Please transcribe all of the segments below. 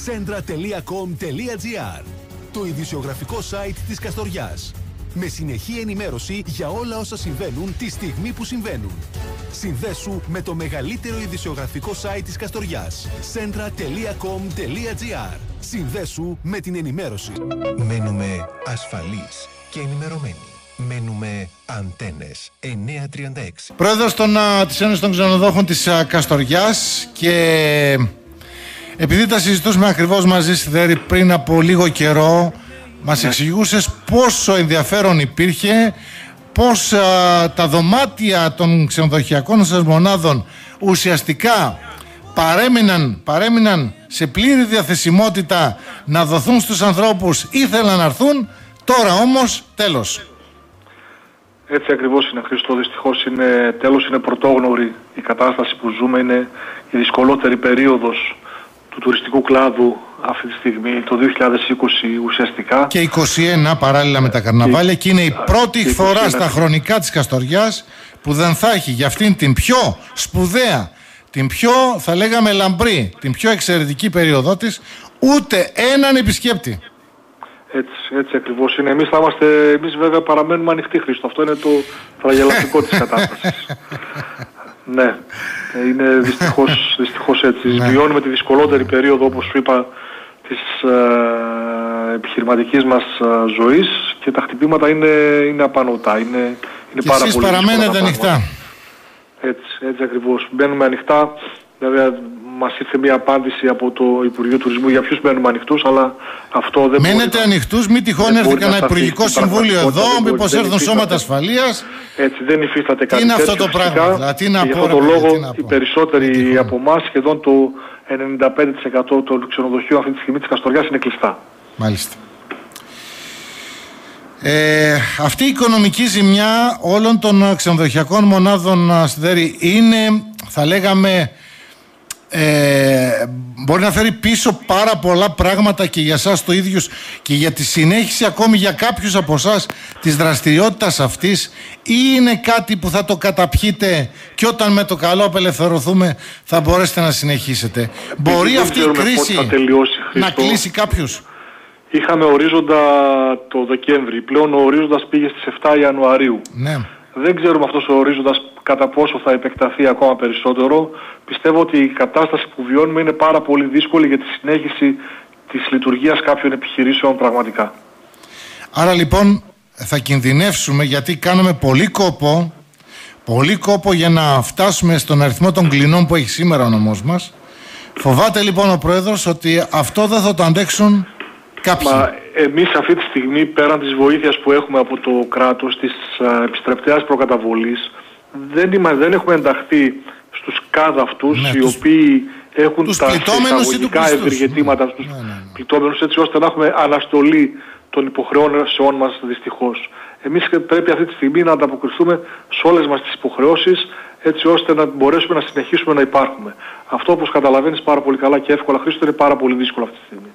Centra.com.gr, το ειδησιογραφικό site της Καστοριάς. Με συνεχή ενημέρωση για όλα όσα συμβαίνουν τη στιγμή που συμβαίνουν. Συνδέσου με το μεγαλύτερο ειδησιογραφικό site της Καστοριάς. Centra.com.gr. Συνδέσου με την ενημέρωση. Μένουμε ασφαλείς και ενημερωμένοι. Μένουμε Αντένες 936. Πρόεδρος της Ένωσης των Ξενοδόχων της Καστοριάς, και επειδή τα συζητούσαμε ακριβώς μαζί στη Δέρη πριν από λίγο καιρό, μας εξηγούσες πόσο ενδιαφέρον υπήρχε, πώς τα δωμάτια των ξενοδοχειακών σας μονάδων ουσιαστικά παρέμειναν σε πλήρη διαθεσιμότητα να δοθούν στους ανθρώπους, ήθελαν να έρθουν, τώρα όμως τέλος. Έτσι ακριβώς είναι, Χρήστο. Δυστυχώς είναι πρωτόγνωρη η κατάσταση που ζούμε. Είναι η δυσκολότερη περίοδος του τουριστικού κλάδου αυτή τη στιγμή, το 2020 ουσιαστικά. Και 21 παράλληλα με τα καρναβάλια, και είναι η πρώτη φορά στα χρονικά της Καστοριάς που δεν θα έχει για αυτήν την πιο σπουδαία, την πιο, θα λέγαμε, λαμπρή, την πιο εξαιρετική περίοδό της, ούτε έναν επισκέπτη. Έτσι ακριβώς είναι. Εμείς βέβαια παραμένουμε ανοιχτοί, Χρήστο. Αυτό είναι το τραγελαστικό της κατάστασης. Ναι, είναι δυστυχώς έτσι. Βιώνουμε τη δυσκολότερη περίοδο, όπως σου είπα, της επιχειρηματικής μας ζωής, και τα χτυπήματα είναι απανωτά. Είναι πάρα πολύ. Εσείς παραμένετε ανοιχτά. Έτσι ακριβώς. Μπαίνουμε ανοιχτά. Βέβαια, μας ήρθε μια απάντηση από το Υπουργείο Τουρισμού για ποιους μένουμε ανοιχτούς, αλλά αυτό δεν μένετε ανοιχτούς, μη τυχόν έρθει κανένα Υπουργικό Συμβούλιο εδώ, μήπως έρθουν σώματα ασφαλείας. Έτσι, δεν υφίσταται κάτι τέτοιο. Τι είναι αυτό το πράγμα, δηλαδή, για αυτόν τον λόγο οι περισσότεροι από εμάς, σχεδόν το 95% των ξενοδοχείων αυτή τη στιγμή της Καστοριάς είναι κλειστά. Μάλιστα. Αυτή η οικονομική ζημιά όλων των ξενοδοχειακών μονάδων στη Δέρη είναι, θα λέγαμε, μπορεί να φέρει πίσω πάρα πολλά πράγματα και για εσάς το ίδιους και για τη συνέχιση ακόμη για κάποιους από εσάς της δραστηριότητας αυτής, ή είναι κάτι που θα το καταπιείτε και όταν με το καλό απελευθερωθούμε θα μπορέσετε να συνεχίσετε? Μπορεί αυτή η κρίση να κλείσει κάποιους? Είχαμε ορίζοντα το Δεκέμβρη, πλέον ο ορίζοντας πήγε στις 7 Ιανουαρίου. Ναι. Δεν ξέρουμε αυτός ο ορίζοντας κατά πόσο θα επεκταθεί ακόμα περισσότερο. Πιστεύω ότι η κατάσταση που βιώνουμε είναι πάρα πολύ δύσκολη για τη συνέχιση της λειτουργίας κάποιων επιχειρήσεων πραγματικά. Άρα λοιπόν θα κινδυνεύσουμε, γιατί κάνουμε πολύ κόπο για να φτάσουμε στον αριθμό των κλινών που έχει σήμερα ο νομός μας. Φοβάται λοιπόν ο Πρόεδρος ότι αυτό δεν θα το αντέξουν κάποιοι. Εμείς αυτή τη στιγμή, πέραν της βοήθειας που έχουμε από το κράτος, της επιστρεπτέας προκαταβολής, δεν έχουμε ενταχθεί στους ΚΑΔ αυτούς, οι οποίοι έχουν τους τα εισαγωγικά ευεργετήματα στους πληττόμενους, έτσι ώστε να έχουμε αναστολή των υποχρεώσεών μας δυστυχώς. Εμείς πρέπει αυτή τη στιγμή να ανταποκριθούμε σε όλες μας τις υποχρεώσεις, έτσι ώστε να μπορέσουμε να συνεχίσουμε να υπάρχουμε. Αυτό, όπως καταλαβαίνεις πάρα πολύ καλά και εύκολα, Χρήστο, είναι πάρα πολύ δύσκολο αυτή τη στιγμή.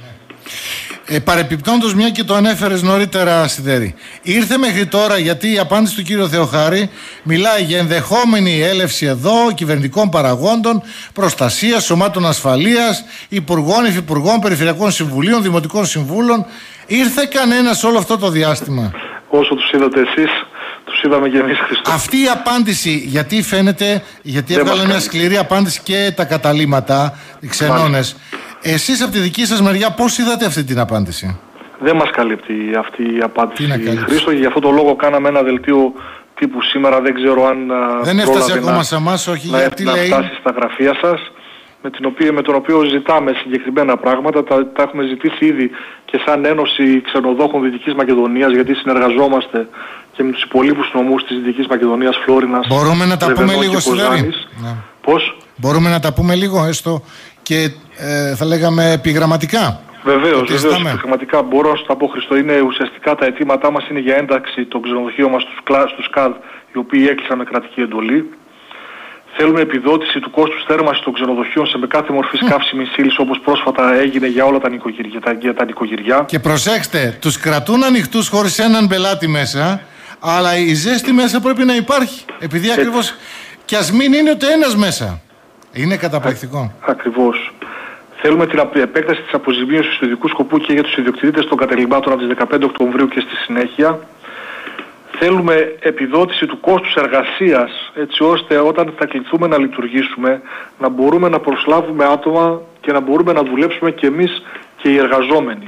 Παρεπιπτόντως, μια και το ανέφερες νωρίτερα, Σιδέρη, ήρθε μέχρι τώρα, γιατί η απάντηση του κύριου Θεοχάρη μιλάει για ενδεχόμενη έλευση εδώ κυβερνητικών παραγόντων, προστασία, σωμάτων ασφαλείας, υπουργών, υφυπουργών, περιφερειακών συμβουλίων, δημοτικών συμβούλων. Ήρθε κανένας όλο αυτό το διάστημα? Όσο τους είδατε εσείς, τους είδαμε και εμείς, Χριστό. Αυτή η απάντηση, γιατί φαίνεται, γιατί έβγαλε μια σκληρή απάντηση και τα καταλήμματα, οι ξενώνες. Εσείς από τη δική σας μεριά πώς είδατε αυτή την απάντηση? Δεν μας καλύπτει αυτή η απάντηση, Χρήστο, και γι' αυτό το λόγο κάναμε ένα δελτίο τύπου σήμερα. Δεν ξέρω αν δεν έφτασε ακόμα σε εμάς, όχι, γιατί να φτάσει στα γραφεία σας, με τον οποίο ζητάμε συγκεκριμένα πράγματα. Τα έχουμε ζητήσει ήδη και σαν Ένωση Ξενοδόχων Δυτικής Μακεδονίας, γιατί συνεργαζόμαστε και με τους υπολείπους νομούς της Δυτικής Μακεδονίας, Φλόρινας. Μπορούμε να τα πούμε λίγο, Σιδέρη? Πώς? Μπορούμε να τα πούμε λίγο, έστω και θα λέγαμε επιγραμματικά? Βεβαίως, επιγραμματικά μπορώ να σου τα πω, Χριστό. Είναι ουσιαστικά τα αιτήματά μας είναι για ένταξη των ξενοδοχείων μας στους ΚΑΔ, οι οποίοι έκλεισαν με κρατική εντολή. Θέλουμε επιδότηση του κόστους θέρμανσης των ξενοδοχείων σε με κάθε μορφή καύσιμης ύλης, όπως πρόσφατα έγινε για όλα τα νοικοκυριά. Και προσέξτε, τους κρατούν ανοιχτούς χωρίς έναν πελάτη μέσα, αλλά η ζέστη μέσα πρέπει να υπάρχει. Επειδή ακριβώς, και ας μην είναι ούτε ένας μέσα. Είναι καταπληκτικό. Ακριβώς. Θέλουμε την επέκταση της αποζημίωσης του ειδικού σκοπού και για τους ιδιοκτήτες των κατελημάτων από τις 15 Οκτωβρίου και στη συνέχεια. Θέλουμε επιδότηση του κόστους εργασίας, έτσι ώστε όταν θα κληθούμε να λειτουργήσουμε να μπορούμε να προσλάβουμε άτομα και να μπορούμε να δουλέψουμε και εμείς και οι εργαζόμενοι.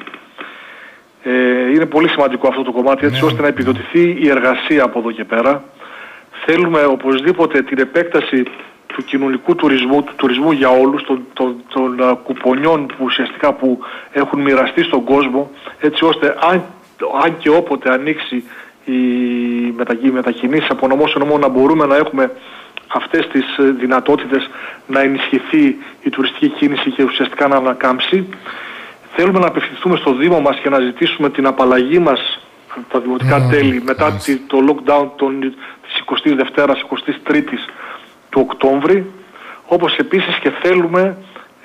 Είναι πολύ σημαντικό αυτό το κομμάτι, έτσι ώστε να επιδοτηθεί η εργασία από εδώ και πέρα. Θέλουμε οπωσδήποτε την επέκταση του κοινωνικού τουρισμού, του τουρισμού για όλους, των κουπονιών που ουσιαστικά που έχουν μοιραστεί στον κόσμο, έτσι ώστε αν και όποτε ανοίξει οι μετακινήσεις από νομό σε νομό να μπορούμε να έχουμε αυτές τις δυνατότητες να ενισχυθεί η τουριστική κίνηση και ουσιαστικά να ανακάμψει. Θέλουμε να απευθυνθούμε στο Δήμο μας και να ζητήσουμε την απαλλαγή μας τα δημοτικά τέλη μετά το lockdown της 22ης, 23ης του Οκτώβρη, όπως επίσης και θέλουμε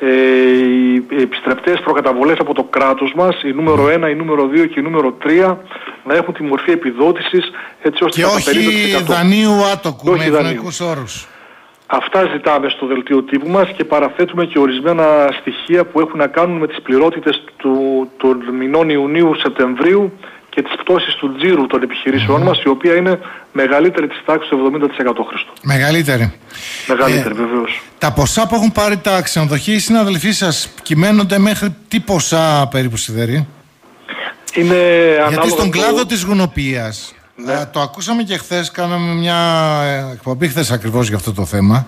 οι επιστρεπτές προκαταβολές από το κράτος μας, η νούμερο 1, η νούμερο 2 και η νούμερο 3, να έχουν τη μορφή επιδότησης, έτσι ώστε και όχι δανείου άτοκου με ευνοϊκούς όρους. Αυτά ζητάμε στο δελτίο τύπου μας και παραθέτουμε και ορισμένα στοιχεία που έχουν να κάνουν με τις πληρότητες των μηνών Ιουνίου-Σεπτεμβρίου και τις πτώσεις του τζίρου των επιχειρήσεών μας, η οποία είναι μεγαλύτερη της τάξης του 70%, Χρήστο. Μεγαλύτερη. Μεγαλύτερη, βεβαίως. Τα ποσά που έχουν πάρει τα ξενοδοχεία, οι συναδελφοί σας κυμαίνονται μέχρι τι ποσά περίπου, Σιδέρη? Γιατί στον κλάδο της γουνοποιίας, το ακούσαμε και χθες, κάναμε μια εκπομπή χθες ακριβώς για αυτό το θέμα,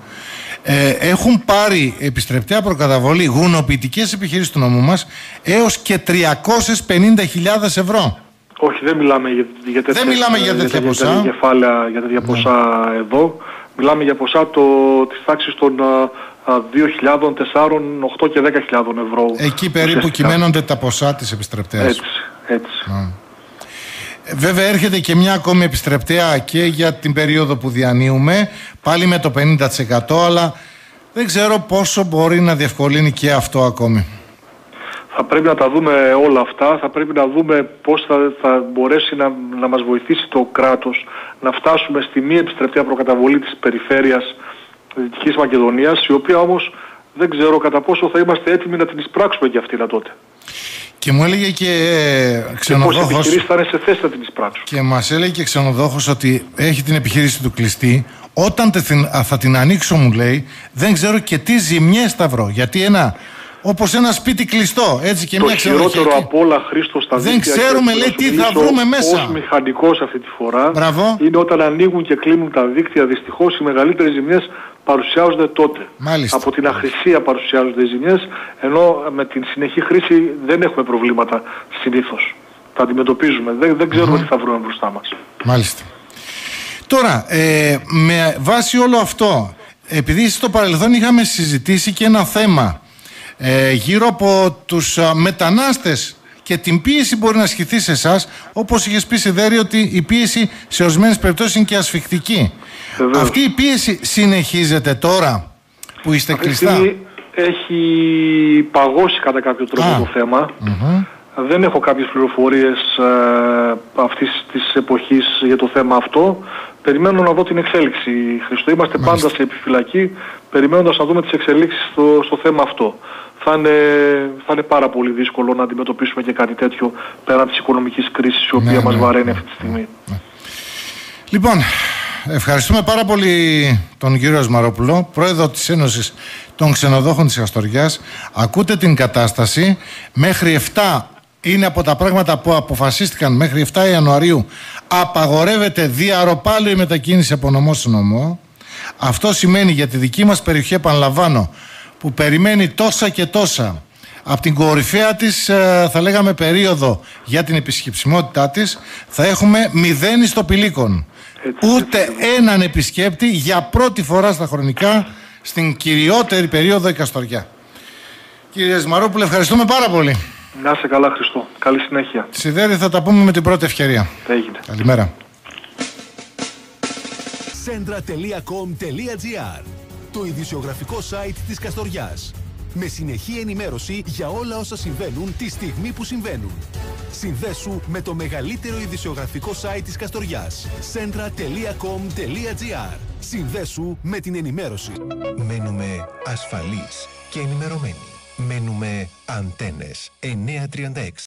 έχουν πάρει επιστρεπτέα προκαταβολή γουνοποιητικές επιχειρήσεις του νομού μας έως και 350.000 ευρώ. Όχι, δεν μιλάμε για τέτοια ποσά. Για τέτοια ποσά εδώ. Μιλάμε για ποσά της τάξης των 2.000, 4, 8 και 10.000 ευρώ. Εκεί περίπου κυμαίνονται τα ποσά της επιστρεπτέας. Έτσι. Βέβαια έρχεται και μια ακόμη επιστρεπτέα και για την περίοδο που διανύουμε, πάλι με το 50%, αλλά δεν ξέρω πόσο μπορεί να διευκολύνει και αυτό ακόμη. Θα πρέπει να τα δούμε όλα αυτά, θα πρέπει να δούμε πώς θα μπορέσει να μας βοηθήσει το κράτος να φτάσουμε στη μη επιστρεπτέα προκαταβολή της περιφέρειας Δυτικής Μακεδονίας, η οποία όμως δεν ξέρω κατά πόσο θα είμαστε έτοιμοι να την εισπράξουμε και αυτή τότε. Και μου έλεγε και ξενοδόχος, και πώς οι θα είναι σε θέση να την εισπράξουν. Και μας έλεγε και ξενοδόχος ότι έχει την επιχείρηση του κλειστή. Όταν θα την ανοίξω, μου λέει, δεν ξέρω και τι ζημιές θα βρω. Γιατί όπως ένα σπίτι κλειστό, έτσι και μια ξενοδοχεία. Το χειρότερο από όλα, Χρήστο, στα δεν ξέρουμε, λέει, τι θα βρούμε μέσα. Ως μηχανικός αυτή τη φορά, μπράβο, είναι όταν ανοίγουν και κλείνουν τα δίκτυα. Δυστυχώς οι μεγαλύτερες ζημιές παρουσιάζονται τότε. Μάλιστα. Από την αχρησία παρουσιάζονται οι ζημιές, ενώ με την συνεχή χρήση δεν έχουμε προβλήματα συνήθως. Τα αντιμετωπίζουμε. Δεν ξέρουμε τι θα βρούμε μπροστά μας. Μάλιστα. Τώρα, με βάση όλο αυτό, επειδή στο παρελθόν είχαμε συζητήσει και ένα θέμα γύρω από τους μετανάστες και την πίεση μπορεί να ασκηθεί σε εσάς, όπως είχες πει, Σιδέρη, ότι η πίεση σε ορισμένες περιπτώσεις είναι και ασφικτική. Αυτή η πίεση συνεχίζεται τώρα που είστε κλειστά? Έχει παγώσει κατά κάποιο τρόπο το θέμα. Δεν έχω κάποιες πληροφορίες αυτής της εποχής για το θέμα αυτό. Περιμένω να δω την εξέλιξη, Χριστό. Είμαστε πάντα σε επιφυλακή, περιμένοντας να δούμε τις εξελίξεις στο θέμα αυτό. Θα είναι πάρα πολύ δύσκολο να αντιμετωπίσουμε και κάτι τέτοιο πέραν της οικονομικής κρίσης, η οποία μας βαραίνει αυτή τη στιγμή. Λοιπόν, ευχαριστούμε πάρα πολύ τον κύριο Ασμαρόπουλο, πρόεδρο της Ένωσης των Ξενοδόχων της Καστοριάς. Ακούτε την κατάσταση. Μέχρι 7 είναι από τα πράγματα που αποφασίστηκαν. Μέχρι 7 Ιανουαρίου απαγορεύεται διαρροπάλιο η μετακίνηση από νομό σε νομό. Αυτό σημαίνει για τη δική μας περιοχή, επαναλαμβάνω, που περιμένει τόσα και τόσα από την κορυφαία της, θα λέγαμε, περίοδο για την επισκεψιμότητά της, θα έχουμε 0 ιστοπηλίκων. Ούτε έναν επισκέπτη για πρώτη φορά στα χρονικά στην κυριότερη περίοδο η Καστοριά. Κύριε Ασμαρόπουλε, ευχαριστούμε πάρα πολύ. Να είσαι καλά, Χριστό. Καλή συνέχεια. Σιδέρη, θα τα πούμε με την πρώτη ευκαιρία. Έγινε. Καλημέρα. Centra.com.gr, το ειδησιογραφικό site της Καστοριάς. Με συνεχή ενημέρωση για όλα όσα συμβαίνουν τη στιγμή που συμβαίνουν. Συνδέσου με το μεγαλύτερο ειδησιογραφικό site της Καστοριάς. Centra.com.gr. Συνδέσου με την ενημέρωση. Μένουμε ασφαλείς και ενημερωμένοι. Μένουμε Αντένες 936.